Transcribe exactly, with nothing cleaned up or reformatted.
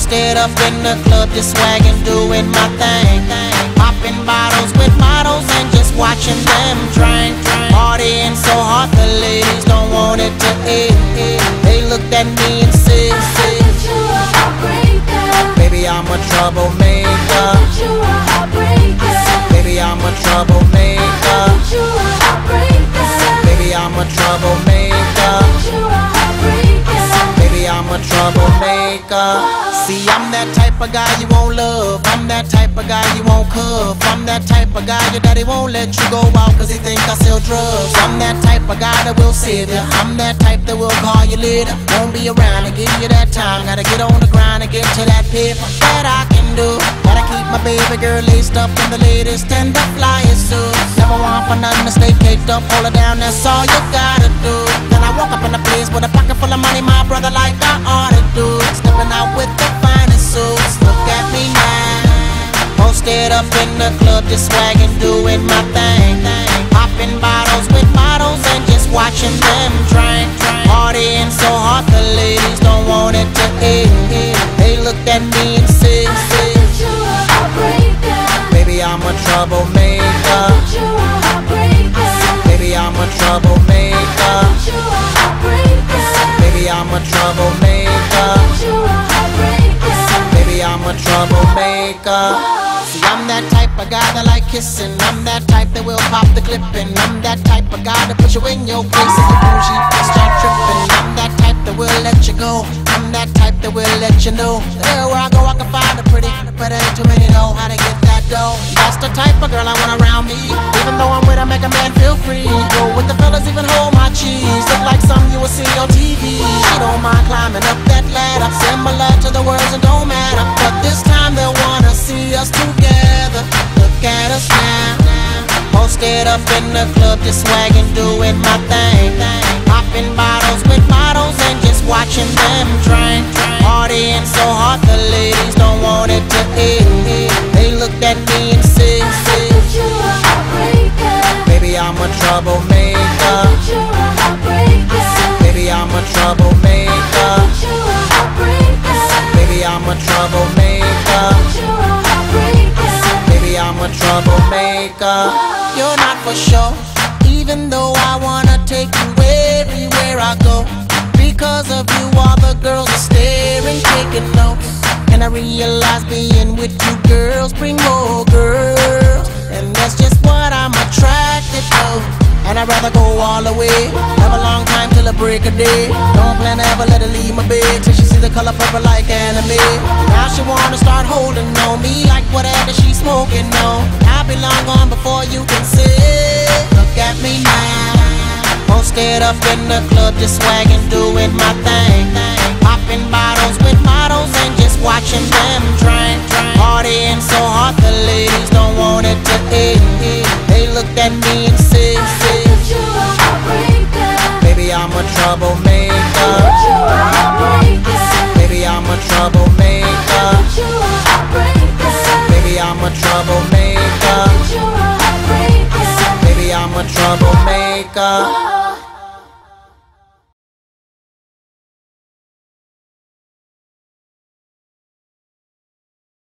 Posted up in the club, just swagging, doing my thing. Popping bottles with models and just watching them drink. Partying so hard, the ladies don't want it to end. They looked at me and said, baby, I'm a troublemaker. Baby, I'm a troublemaker. Baby, I'm a troublemaker. Baby, I'm a troublemaker. See, I'm that type of guy you won't love. I'm that type of guy you won't cuff. I'm that type of guy your daddy won't let you go out cause he think I sell drugs. I'm that type of guy that will save you. I'm that type that will call you later. Won't be around to give you that time. Gotta get on the grind and get to that paper that I can do. Gotta keep my baby girl laced up in the latest and the flyest suits. Never want for nothing to stay caked up. Hold her down, that's all you gotta do. Then I walk up in the place with a pocket full of money, my brother, like I ought to do. Stepping out with the finest suits. Look at me now. Posted up in the club, just swagging, doing my thing. Popping bottles with models and just watching them drink. Partying so hard, the ladies don't want it to end. They looked at me and said, baby, I'm a troublemaker. Baby, I'm a troublemaker. Baby, I'm a troublemaker. Baby, I'm a troublemaker. See, I'm that type of guy that like kissing. I'm that type that will pop the clipping. I'm that type of guy that put you in your place if you bougie and start tripping. I'm that type that will let you go. I'm that type that will let you know that everywhere I go I can find a pretty, but ain't too many know how to get that dough. That's the type of girl I want around me. Even though I'm with her, make a man feel free. Go with the fellas, even hold my cheese. Look like something you will see on T V. She don't mind climbing up that ladder, similar to the words that don't matter. But this time they wanna see us together. Look at us now. Posted up in the club, just swagging, doing my thing. Popping bottles with models and just watching them drink. Partying so hard, the ladies don't want it to end. They looked at me and said, baby, I'm a troublemaker. Baby, I'm a troublemaker. Baby, I'm a troublemaker. Baby, I'm a troublemaker. You're not for sure, even though I wanna take you everywhere I go. Because of you, all the girls are staring, taking notes. And I realize being with you girls bring more girls. And that's just what I'm attracted to. And I'd rather go all the way. Have a long time till the break of day. Don't plan to ever let her leave my bed till she see the color purple like anime. Now she wanna start holding on me like whatever she's smoking on. I'll be long gone before you can say, look at me now. Posted up in the club, just swagging, doing my thing. Popping bottles with models and just watching them drink. Partying so hard, the ladies don't want it to end. They looked at me and said, baby, I'm a troublemaker. Baby, I'm a troublemaker. Baby, I'm a troublemaker. Baby, I'm a troublemaker.